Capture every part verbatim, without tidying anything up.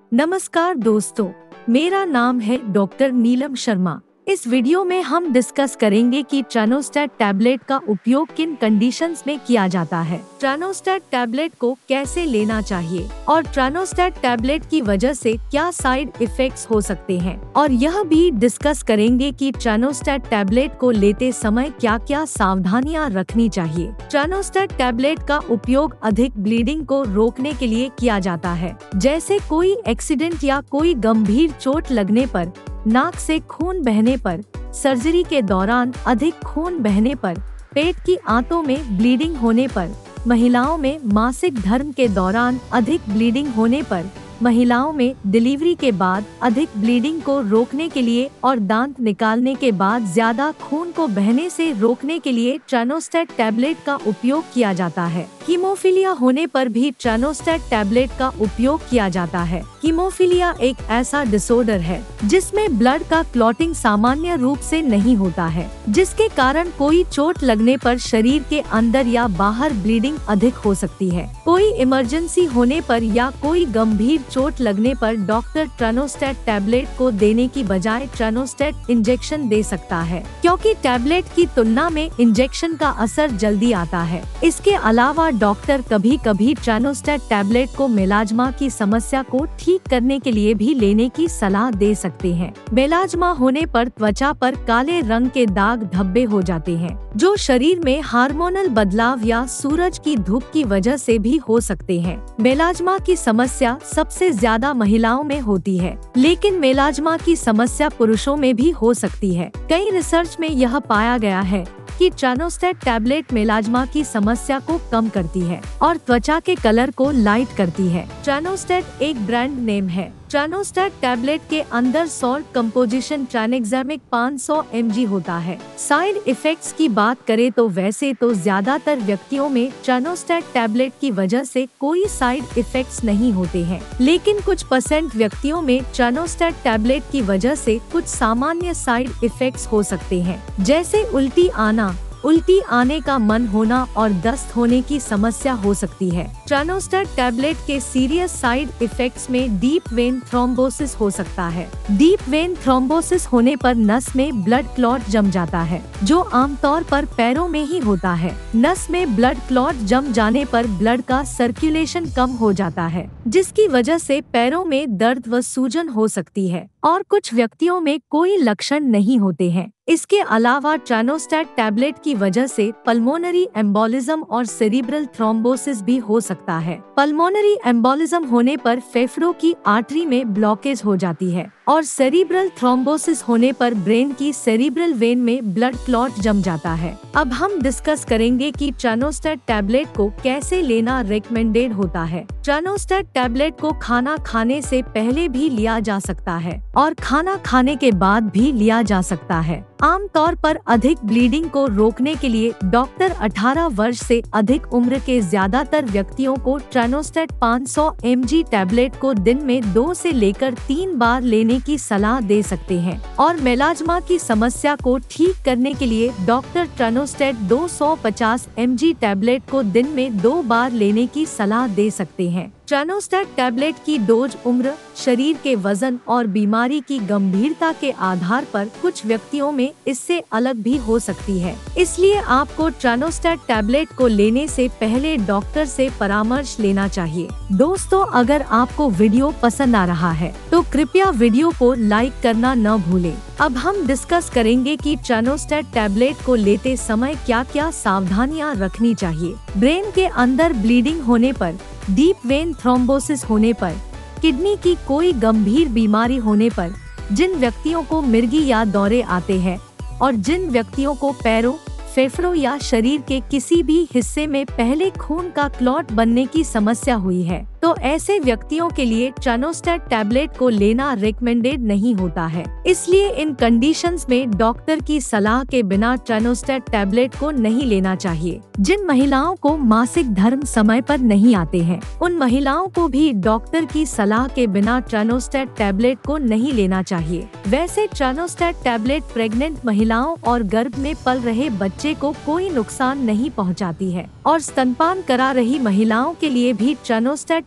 नमस्कार दोस्तों, मेरा नाम है डॉक्टर नीलम शर्मा। इस वीडियो में हम डिस्कस करेंगे कि ट्रानोस्टेट टैबलेट का उपयोग किन कंडीशंस में किया जाता है, ट्रानोस्टेट टैबलेट को कैसे लेना चाहिए और ट्रानोस्टेट टैबलेट की वजह से क्या साइड इफेक्ट्स हो सकते हैं, और यह भी डिस्कस करेंगे कि ट्रानोस्टेट टैबलेट को लेते समय क्या क्या सावधानियां रखनी चाहिए। ट्रानोस्टेट टैबलेट का उपयोग अधिक ब्लीडिंग को रोकने के लिए किया जाता है, जैसे कोई एक्सीडेंट या कोई गंभीर चोट लगने पर, नाक से खून बहने पर, सर्जरी के दौरान अधिक खून बहने पर, पेट की आंतों में ब्लीडिंग होने पर, महिलाओं में मासिक धर्म के दौरान अधिक ब्लीडिंग होने पर, महिलाओं में डिलीवरी के बाद अधिक ब्लीडिंग को रोकने के लिए और दांत निकालने के बाद ज्यादा खून को बहने से रोकने के लिए ट्रानोस्टेट टैबलेट का उपयोग किया जाता है। हीमोफीलिया होने पर भी ट्रानोस्टेट टैबलेट का उपयोग किया जाता है। हीमोफीलिया एक ऐसा डिसऑर्डर है जिसमें ब्लड का क्लॉटिंग सामान्य रूप से नहीं होता है, जिसके कारण कोई चोट लगने पर शरीर के अंदर या बाहर ब्लीडिंग अधिक हो सकती है। कोई इमरजेंसी होने पर या कोई गंभीर चोट लगने पर डॉक्टर ट्रानोस्टेट टैबलेट को देने की बजाय ट्रानोस्टेट इंजेक्शन दे सकता है, क्योंकि टैबलेट की तुलना में इंजेक्शन का असर जल्दी आता है। इसके अलावा डॉक्टर कभी कभी ट्रानोस्टेट टैबलेट को मेलाज्मा की समस्या को ठीक करने के लिए भी लेने की सलाह दे सकते हैं। मेलाज्मा होने पर त्वचा पर काले रंग के दाग धब्बे हो जाते हैं, जो शरीर में हार्मोनल बदलाव या सूरज की धूप की वजह से भी हो सकते हैं। मेलाज्मा की समस्या सबसे ज्यादा महिलाओं में होती है, लेकिन मेलाज्मा की समस्या पुरुषों में भी हो सकती है। कई रिसर्च में यह पाया गया है कि ट्रानोस्टेट टैबलेट मेलाज्मा की समस्या को कम करती है और त्वचा के कलर को लाइट करती है। ट्रानोस्टेट एक ब्रांड नेम है। ट्रानोस्टेट टैबलेट के अंदर सॉल्ट कंपोजिशन ट्रानेक्सामिक पाँच सौ एम जी होता है। साइड इफेक्ट्स की बात करें तो वैसे तो ज्यादातर व्यक्तियों में ट्रानोस्टेट टैबलेट की वजह से कोई साइड इफेक्ट्स नहीं होते हैं, लेकिन कुछ परसेंट व्यक्तियों में ट्रानोस्टेट टैबलेट की वजह से कुछ सामान्य साइड इफेक्ट्स हो सकते हैं, जैसे उल्टी आना, उल्टी आने का मन होना और दस्त होने की समस्या हो सकती है। ट्रानोस्टेट टैबलेट के सीरियस साइड इफेक्ट्स में डीप वेन थ्रोम्बोसिस हो सकता है। डीप वेन थ्रोम्बोसिस होने पर नस में ब्लड क्लॉट जम जाता है, जो आमतौर पर पैरों में ही होता है। नस में ब्लड क्लॉट जम जाने पर ब्लड का सर्कुलेशन कम हो जाता है, जिसकी वजह से पैरों में दर्द व सूजन हो सकती है, और कुछ व्यक्तियों में कोई लक्षण नहीं होते हैं। इसके अलावा ट्रानोस्टेट टैबलेट की वजह से पल्मोनरी एम्बोलिज्म और सेरिब्रल थ्रोम्बोसिस भी हो सकता है। पल्मोनरी एम्बोलिज्म होने पर फेफड़ों की आर्टरी में ब्लॉकेज हो जाती है, और सेरिब्रल थ्रोम्बोसिस होने पर ब्रेन की सेरिब्रल वेन में ब्लड क्लॉट जम जाता है। अब हम डिस्कस करेंगे कि ट्रानोस्टेट टैबलेट को कैसे लेना रेकमेंडेड होता है। ट्रानोस्टेट टैबलेट को खाना खाने से पहले भी लिया जा सकता है और खाना खाने के बाद भी लिया जा सकता है। आमतौर पर अधिक ब्लीडिंग को रोकने के लिए डॉक्टर अठारह वर्ष से अधिक उम्र के ज्यादातर व्यक्तियों को ट्रानोस्टेट पाँच सौ एम जी टैबलेट को दिन में दो से लेकर तीन बार लेने की सलाह दे सकते हैं, और मेलाज्मा की समस्या को ठीक करने के लिए डॉक्टर ट्रानोस्टेट दो सौ पचास एम जी टैबलेट को दिन में दो बार लेने की सलाह दे सकते हैं। ट्रानोस्टेट टैबलेट की डोज उम्र, शरीर के वजन और बीमारी की गंभीरता के आधार पर कुछ व्यक्तियों में इससे अलग भी हो सकती है, इसलिए आपको ट्रानोस्टेट टैबलेट को लेने से पहले डॉक्टर से परामर्श लेना चाहिए। दोस्तों, अगर आपको वीडियो पसंद आ रहा है तो कृपया वीडियो को लाइक करना न भूलें। अब हम डिस्कस करेंगे कि ट्रानोस्टेट टैबलेट को लेते समय क्या क्या सावधानियां रखनी चाहिए। ब्रेन के अंदर ब्लीडिंग होने पर, डीप वेन थ्रोम्बोसिस होने पर, किडनी की कोई गंभीर बीमारी होने पर, जिन व्यक्तियों को मिर्गी या दौरे आते हैं, और जिन व्यक्तियों को पैरों, फेफड़ों या शरीर के किसी भी हिस्से में पहले खून का क्लॉट बनने की समस्या हुई है, तो ऐसे व्यक्तियों के लिए ट्रानोस्टेट टैबलेट को लेना रिकमेंडेड नहीं होता है। इसलिए इन कंडीशंस में डॉक्टर की सलाह के बिना ट्रानोस्टेट टैबलेट को नहीं लेना चाहिए। जिन महिलाओं को मासिक धर्म समय पर नहीं आते हैं, उन महिलाओं को भी डॉक्टर की सलाह के बिना ट्रानोस्टेट टैबलेट को नहीं लेना चाहिए। वैसे ट्रानोस्टेट टैबलेट प्रेग्नेंट महिलाओं और गर्भ में पल रहे बच्चे को कोई नुकसान नहीं पहुंचाती है, और स्तनपान करा रही महिलाओं के लिए भी ट्रानोस्टेट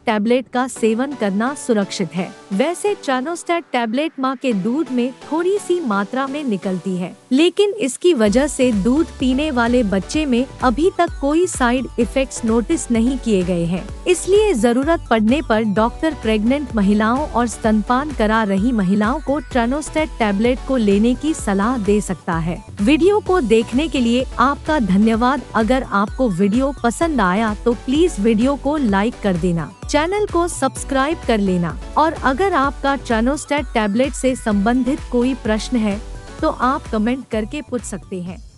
टैबलेट का सेवन करना सुरक्षित है। वैसे ट्रानोस्टेट टैबलेट माँ के दूध में थोड़ी सी मात्रा में निकलती है, लेकिन इसकी वजह से दूध पीने वाले बच्चे में अभी तक कोई साइड इफेक्ट्स नोटिस नहीं किए गए हैं। इसलिए जरूरत पड़ने पर डॉक्टर प्रेग्नेंट महिलाओं और स्तनपान करा रही महिलाओं को ट्रानोस्टेट टैबलेट को लेने की सलाह दे सकता है। वीडियो को देखने के लिए आपका धन्यवाद। अगर आपको वीडियो पसंद आया तो प्लीज वीडियो को लाइक कर देना, चैनल को सब्सक्राइब कर लेना और अगर आपका ट्रानोस्टेट टैबलेट से संबंधित कोई प्रश्न है तो आप कमेंट करके पूछ सकते हैं।